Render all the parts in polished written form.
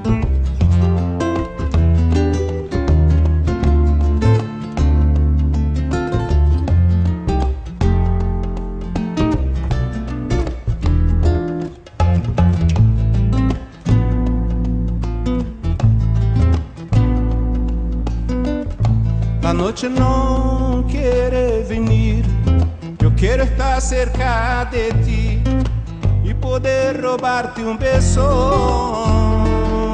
La noche no quiere venir, yo quiero estar cerca de ti y poder robarte un beso.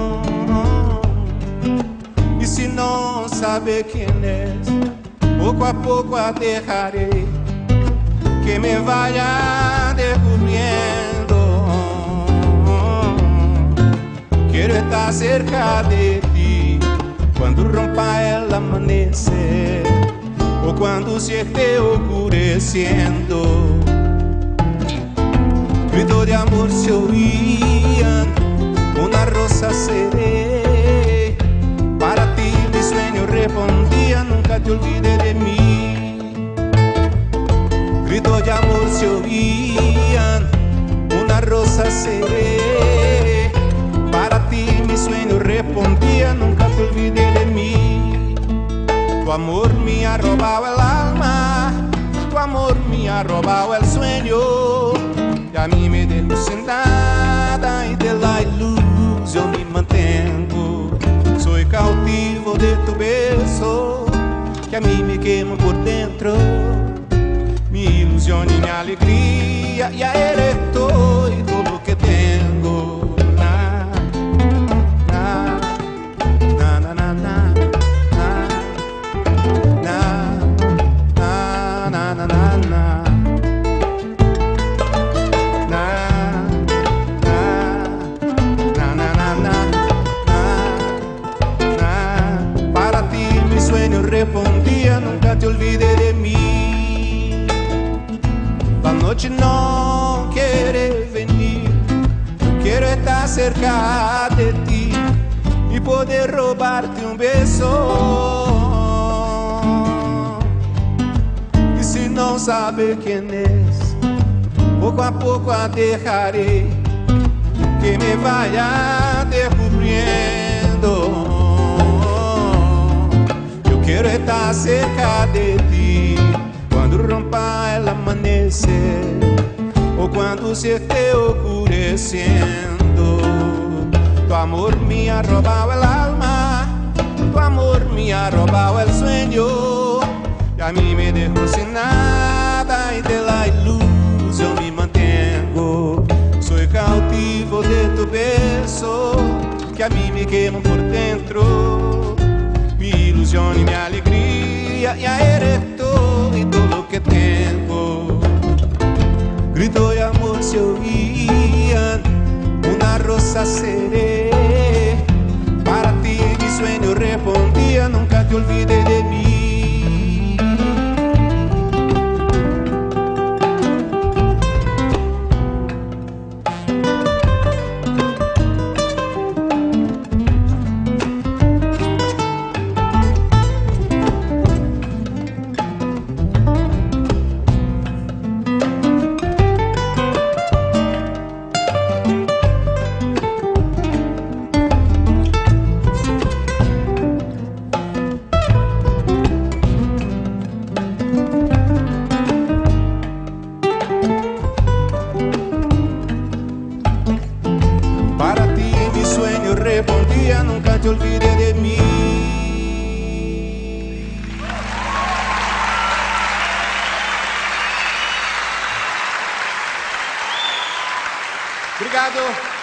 Y si no sabe quién es, poco a poco dejaré que me vaya descubriendo. Quiero estar cerca de ti cuando rompa el amanecer o cuando se esté oscureciendo. Grito de amor se oían, una rosa seré. Para ti mi sueño respondía, nunca te olvides de mí. Gritos de amor se oían, una rosa seré. Para ti mi sueño respondía, nunca te olvides de mí. Tu amor me ha robado el alma, tu amor me ha robado el sueño, y a mí me dejó sin nada y de la ilusión me mantengo. Soy cautivo de tu beso, que a mí me quema por dentro. Mi ilusión y mi alegría, ya eres todo y todo lo que tengo. Respondía, nunca te olvides de mí. La noche no quiere venir, quiero estar cerca de ti y poder robarte un beso. Y si no sabe quién es, poco a poco dejaré que me vaya descubriendo. Quiero estar cerca de ti cuando rompa el amanecer o cuando se esté oscureciendo. Tu amor me ha robado el alma, tu amor me ha robado el sueño, y a mí me dejó sin nada y de la ilusión me mantengo. Soy cautivo de tu beso, que a mí me quema por dentro. Mi ilusión y mi alegría, ya eres todo y todo lo que tengo. Grito de amor se oían, una rosa seré. Para ti mi sueño respondía, nunca te olvides de mí. Respondía, nunca te olvides de mí. Obrigado.